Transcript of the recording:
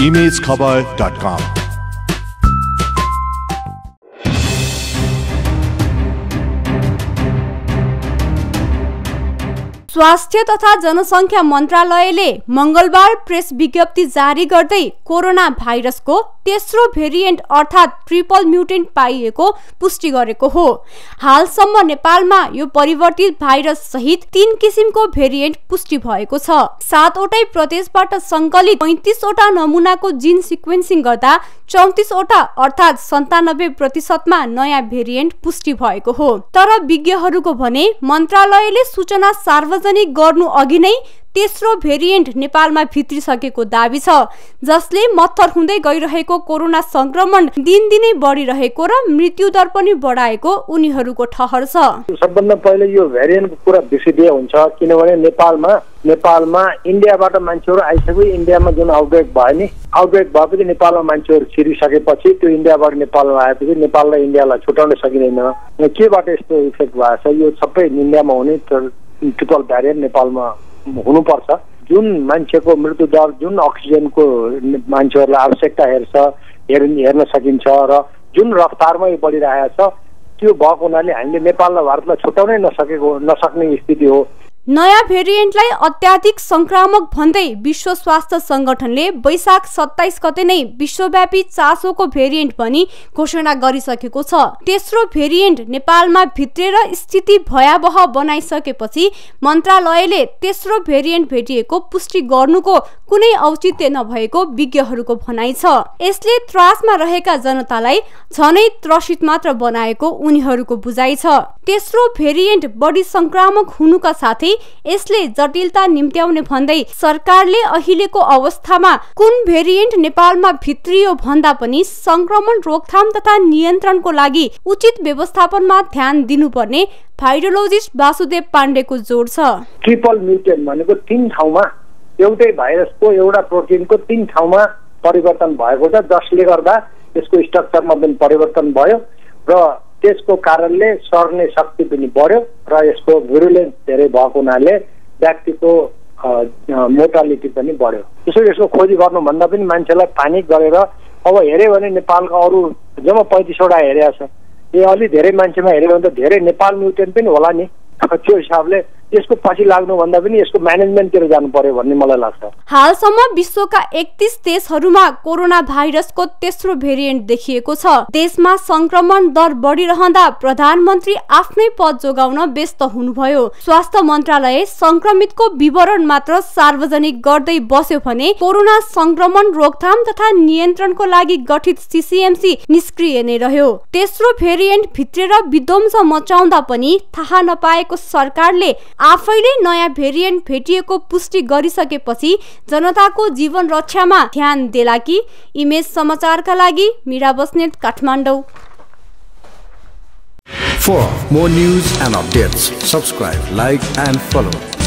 imagekhabar.com। स्वास्थ्य तथा जनसंख्या मन्त्रालयले मंगलबार प्रेस विज्ञप्ति जारी गर्दै कोरोना भाइरसको तेस्रो भेरिएन्ट अर्थात ट्रिपल म्युटेन्ट पाइएको पुष्टि गरेको हो। हालसम्म नेपालमा यो परिवर्तित भाइरस सहित 3 किसिमको भेरिएन्ट पुष्टि भएको छ। 7 वटै प्रदेशबाट संकलित 35 वटा नमुनाको जीन सिक्वेन्सिङ गर्दा 34 वटा अर्थात 97% मा नयाँ भेरिएन्ट पुष्टि भएको हो। तर विज्ञहरूको भने मन्त्रालयले सूचना सार्वजनिक गर्नु अघि नै तेस्रो भेरिएन्ट नेपालमा भित्रिसकेको दाबी छ, जसले मत्थर हुँदै गइरहेको कोरोना संक्रमण दिनदिनै बढिरहेको र मृत्युदर पनि बढाएको उनीहरूको ठहर छ। सबभन्दा पहिले यो भेरिएन्टको कुरा बिर्सिदिए हुन्छ, किनभने नेपालमा इन्डियाबाट मान्छेहरू आइसक्यो। इन्डियामा जुन आउटब्रेक भयो नि, आउटब्रेक भएपछि नेपालमा मान्छेहरू छिरिसकेपछि त्यो इन्डियाबाट नेपालमा आएपछि नेपाललाई इन्डियालाई छुटाउन सकिँदैन। केबाट यस्तो इफेक्ट भएको छ? यो सबै इन्डियामा हुने ट्रिपल भेरिएन्ट नेपालमा हुनुपर्छ। जुन मान्छेको मृत्यु दर, जुन अक्सिजनको मान्छेहरूलाई आवश्यकता हेर्न सकिन्छ र जुन रफ्तारमा यो बढिरहेको छ, त्यो भएको हुनाले हामीले नेपाल र भारतलाई छुटाउनै नसक्ने स्थिति हो। नयाँ भेरिएन्टलाई अत्याधिक संक्रामक भन्दै विश्व स्वास्थ्य संगठनले वैशाख 27 गते नै विश्वव्यापी चासोको भेरिएन्ट भनी घोषणा गरिसकेको छ। तेस्रो भेरिएन्ट नेपालमा भित्रेर स्थिति भयावह बनाइसकेपछि मन्त्रालयले तेस्रो भेरिएन्ट भेटिएको पुष्टि गर्नुको कुनै औचित्य नभएको विज्ञहरूको भनाइ छ। यसले त्रासमा रहेका जनतालाई झनै त्रसित मात्र बनाएको उनीहरूको बुझाइ छ। तेस्रो भेरिएन्ट बढी संक्रामक हुनुका साथै यसले जटिलता निम्त्याउने भन्दै सरकारले अहिलेको अवस्थामा कुन भेरिएन्ट नेपालमा भित्रियो भन्दा पनि संक्रमण रोकथाम तथा नियन्त्रणको लागि उचित व्यवस्थापनमा ध्यान दिनुपर्ने भाइरोलोजिस्ट वासुदेव पाण्डेको जोड छ। ट्रिपल म्युटेन्ट भनेको 3 ठाउँमा एउटै भाइरसको एउटा प्रोटिनको 3 ठाउँमा परिवर्तन भएको छ, जसले गर्दा यसको स्ट्रक्चरमा पनि परिवर्तन भयो र त्यसको कारणले सर्ने शक्ति पनि बढ्यो र यसको भिरुलेन्स धेरै भएको हुनाले व्यक्तिको मोर्टालिटी पनि बढ्यो। त्यसैले यसको खोजी गर्नुभन्दा पनि मान्छेलाई पानिक गरेर अब हेऱ्यो भने नेपालका अरू जम्मा 35 वटा हेरेको छ। अलि धेरै मान्छेमा हेऱ्यो भने त धेरै नेपाल म्युटेन्ट पनि होला नि। त्यो हिसाबले यसको पछि लाग्नुभन्दा पनि यसको म्यानेजमेन्टतिर जानु पर्यो भन्ने मलाई लाग्छ। हालसम्म विश्वका 31 देशहरूमा कोरोना भाइरसको तेस्रो भेरिएन्ट देखिएको छ। देशमा संक्रमण दर बढिरहँदा प्रधानमन्त्री आफ्नै पद जोगाउन व्यस्त हुनुभयो। स्वास्थ्य मन्त्रालय संक्रमितको विवरण मात्र सार्वजनिक गर्दै बस्यो भने कोरोना संक्रमण रोकथाम तथा नियन्त्रणको लागि गठित सीसीएमसी निष्क्रिय नै रह्यो। तेस्रो भेरिएन्ट भित्रेर विध्वंस मचाउँदा पनि थाहा नपाएको सरकारले आफैले नयाँ भेरिएन्ट भेटिएको पुष्टि गरिसकेपछि जनताको जीवन रक्षामा ध्यान देला कि? इमेज समाचारका लागि Meera Basnet, Kathmandu. For more news and updates, subscribe, like and follow